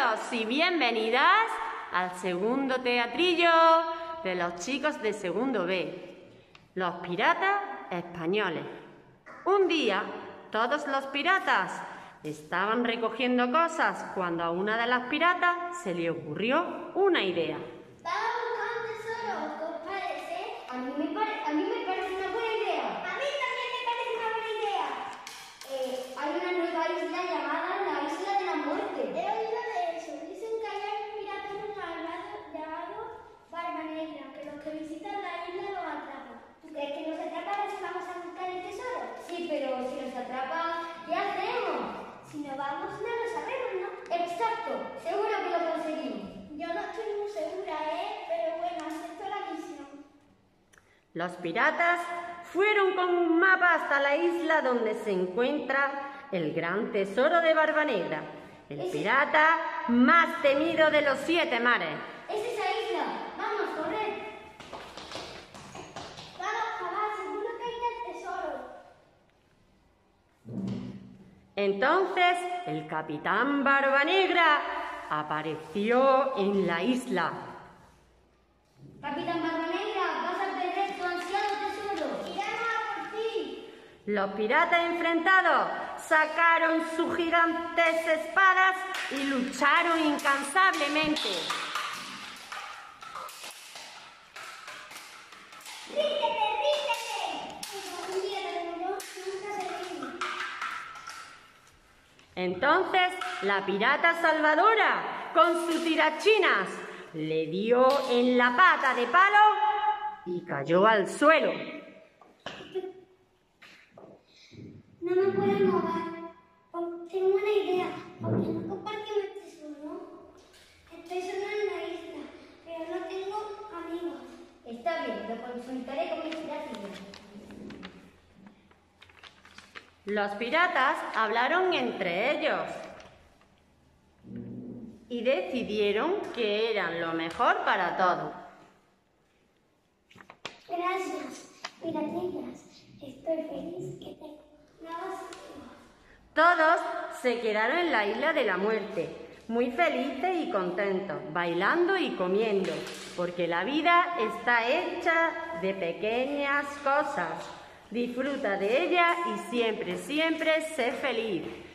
Bienvenidos y bienvenidas al segundo teatrillo de los chicos de segundo B, los piratas españoles. Un día, todos los piratas estaban recogiendo cosas cuando a una de las piratas se le ocurrió una idea. Vamos a buscar un tesoro, ¿qué os parece? A mí me parece una buena idea. A mí también me parece una buena idea. Hay una nueva isla llamada la Isla de la Muerte. He oído de eso. Dicen que hay un pirata muy malvado llamado Barba Negra, que los que visitan la isla los atrapan. ¿Tú crees que nos atrapa a ver si vamos a buscar el tesoro? Sí, pero si nos atrapa, ¿qué hacemos? Si no vamos, no lo sabemos, ¿no? Exacto, seguro que lo conseguimos. Yo no estoy muy segura, pero bueno, acepto la misión. Los piratas fueron con un mapa hasta la isla donde se encuentra el gran tesoro de Barba Negra, el pirata más temido de los 7 mares. ¡Es esa isla! ¡Vamos, corred! Vamos, cabal, seguro que ahí está el tesoro. Entonces el capitán Barba Negra apareció en la isla. Capitán Barba Negra, vas a perder tu ansiado tesoro. ¡Iremos a por ti! Los piratas enfrentados sacaron sus gigantes espadas y lucharon incansablemente. ¡Ríndete, ríndete! Un día de uno nunca se rinde. Entonces la pirata Salvadora, con sus tirachinas, le dio en la pata de palo y cayó al suelo. No me puedo mover. Tengo una idea. ¿Por qué no compartimos el tesoro? Estoy sola en la isla, pero no tengo amigos. Está bien, lo consultaré con mis tirachinas. Los piratas hablaron entre ellos y decidieron que eran lo mejor para todos. Gracias, piratillas. Estoy feliz que tengo nuevos amigos. Todos se quedaron en la isla de la muerte, muy felices y contentos, bailando y comiendo, porque la vida está hecha de pequeñas cosas. Disfruta de ella y siempre, siempre sé feliz.